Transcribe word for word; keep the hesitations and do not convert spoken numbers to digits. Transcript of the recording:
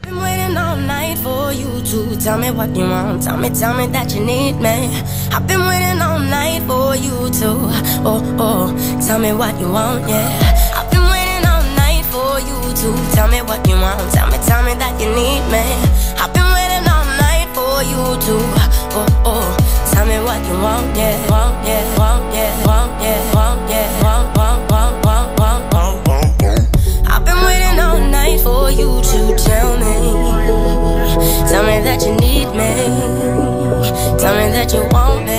Been waiting all night for you to tell me what you want. Tell me, tell me that you need me. I've been waiting all night for you to, oh, oh, tell me what you want, yeah. I've been waiting all night for you to tell me what you want. Tell me, tell me that you need me. I've been waiting all night for you to, oh, oh, tell me what you want, yeah. Want, yeah, want, yeah, want, yeah, want, yeah, want, want, want, want, want, want, want. I've been waiting all night for you to tell me. Tell me that you need me. Tell me that you want me.